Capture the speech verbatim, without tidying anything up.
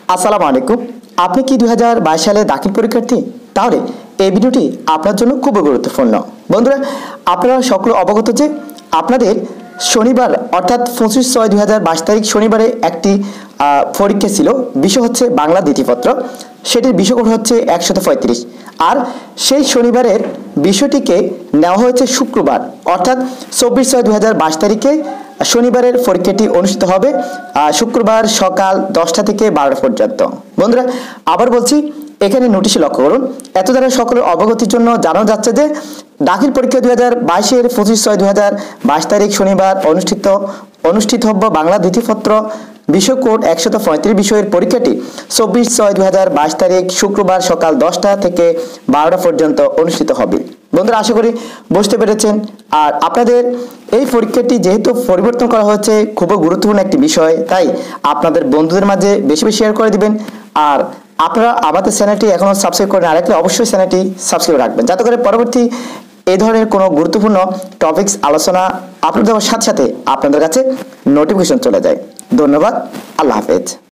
আসসালামু আলাইকুম। আপনি কি দুই হাজার বাইশ সালে দাখিল পরীক্ষার্থী? তাহলে এই ভিডিওটি আপনার জন্য খুব গুরুত্বপূর্ণ। বন্ধুরা, আপনারা সকলে অবগত যে আপনাদের শনিবার অর্থাৎ পঁচিশ ছয় দুই হাজার বাইশ তারিখ শনিবারে একটি পরীক্ষা ছিল। বিষয় হচ্ছে বাংলা দ্বিতীয়পত্র। সেটির বিষয়কোড হচ্ছে একশত পঁয়ত্রিশ। আর সেই শনিবারের বিষয়টিকে নেওয়া হয়েছে শুক্রবার অর্থাৎ চব্বিশ ছয় দুই হাজার বাইশ তারিখে শনিবারের পরীক্ষাটি অনুষ্ঠিত হবে শুক্রবার সকাল দশটা থেকে বারোটা পর্যন্ত। বন্ধুরা, আবার বলছি, এখানে নোটিশে লক্ষ্য করুন। এত দ্বারা সকলের অবগতির জন্য জানানো যাচ্ছে যে দাখিল পরীক্ষা দুই হাজার বাইশের পঁচিশ ছয় দুই হাজার বাইশ তারিখ শনিবার অনুষ্ঠিত অনুষ্ঠিতব্য বাংলা দ্বিতীয়পত্র বিষয় কোড একশত পঁয়ত্রিশ বিষয়ের পরীক্ষাটি চব্বিশ ছয় দুই হাজার বাইশ তারিখ শুক্রবার সকাল দশটা থেকে বারোটা পর্যন্ত অনুষ্ঠিত হবে। বন্ধুরা, আশা করি বুঝতে পেরেছেন। আর আপনাদের এই পরীক্ষাটি যেহেতু পরিবর্তন করা হয়েছে, খুব গুরুত্বপূর্ণ একটি বিষয়, তাই আপনাদের বন্ধুদের মাঝে বেশি বেশি শেয়ার করে দিবেন। আর আপনারা আমাদের চ্যানেলটি এখনও সাবস্ক্রাইব করে না রাখলে অবশ্যই চ্যানেলটি সাবস্ক্রাইব রাখবেন, যাতে করে পরবর্তী এই ধরনের কোনো গুরুত্বপূর্ণ টপিকস আলোচনা আপলোড দেওয়ার সাথে সাথে আপনাদের কাছে নোটিফিকেশন চলে যায়। ধন্যবাদ। আল্লাহ হাফেজ।